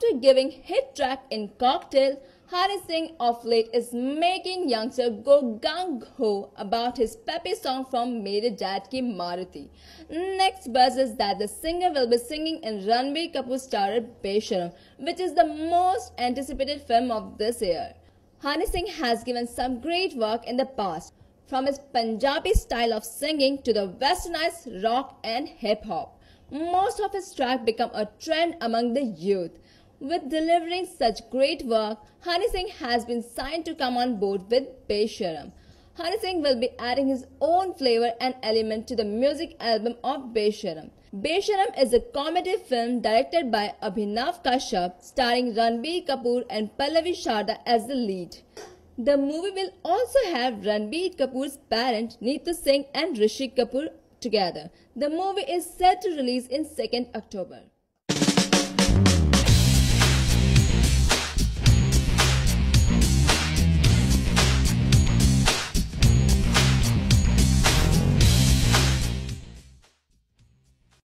After giving hit track in Cocktail, Honey Singh of late is making youngsters go gung-ho about his peppy song from Mere Dad Ki Maruti. Next buzz is that the singer will be singing in Ranbir Kapoor starred Besharam, which is the most anticipated film of this year. Honey Singh has given some great work in the past, from his Punjabi style of singing to the westernized rock and hip-hop. Most of his tracks become a trend among the youth. With delivering such great work, Honey Singh has been signed to come on board with Besharam. Honey Singh will be adding his own flavor and element to the music album of Besharam. Besharam is a comedy film directed by Abhinav Kashyap, starring Ranbir Kapoor and Pallavi Sharda as the lead. The movie will also have Ranbir Kapoor's parent Neetu Singh and Rishi Kapoor together. The movie is set to release in 2nd October.